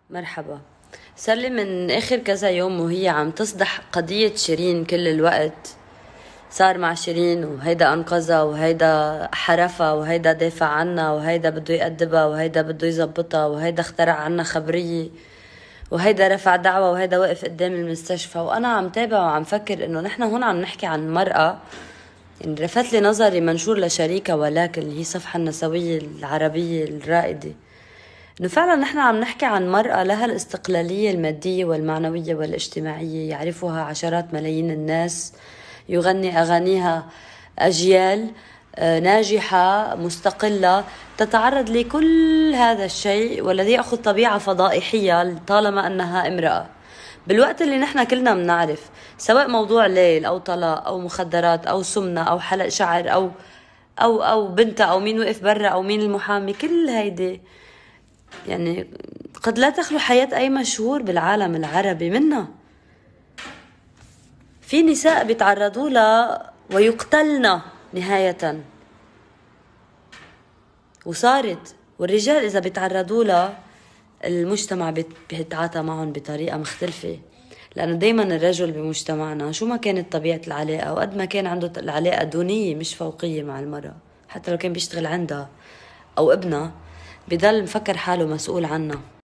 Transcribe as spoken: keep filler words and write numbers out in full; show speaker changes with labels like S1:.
S1: مرحبا. صار لي من آخر كذا يوم وهي عم تصدح قضية شيرين كل الوقت. صار مع شيرين وهيدا أنقذها وهيدا حرفها وهيدا دافع عنها وهيدا بده يأدبها وهيدا بده يزبطها وهيدا اخترع عنا خبرية وهيدا رفع دعوة وهيدا وقف قدام المستشفى. وأنا عم تابع وعم فكر إنه نحن هون عم نحكي عن مرأة. يعني لفت لي نظري منشور لشريكة ولكن اللي هي صفحة النسوية العربية الرائدة، إنه فعلا نحن عم نحكي عن مرأة لها الاستقلالية المادية والمعنوية والاجتماعية يعرفها عشرات ملايين الناس، يغني أغانيها أجيال، آه، ناجحة مستقلة تتعرض لكل هذا الشيء والذي يأخذ طبيعة فضائحية طالما أنها امرأة. بالوقت اللي نحن كلنا بنعرف سواء موضوع ليل أو طلاق أو مخدرات أو سمنة أو حلق شعر أو أو أو بنتها أو مين وقف برا أو مين المحامي، كل هيدي يعني قد لا تخلو حياة أي مشهور بالعالم العربي منها. في نساء بيتعرضوا لها ويقتلن نهاية، وصارت والرجال إذا بيتعرضوا لها المجتمع بيتعاطى معهم بطريقة مختلفة، لأنه دايما الرجل بمجتمعنا شو ما كانت طبيعة العلاقة وقد ما كان عنده العلاقة دونية مش فوقية مع المرأة، حتى لو كان بيشتغل عندها أو ابنها بضل مفكر حاله مسؤول عنها.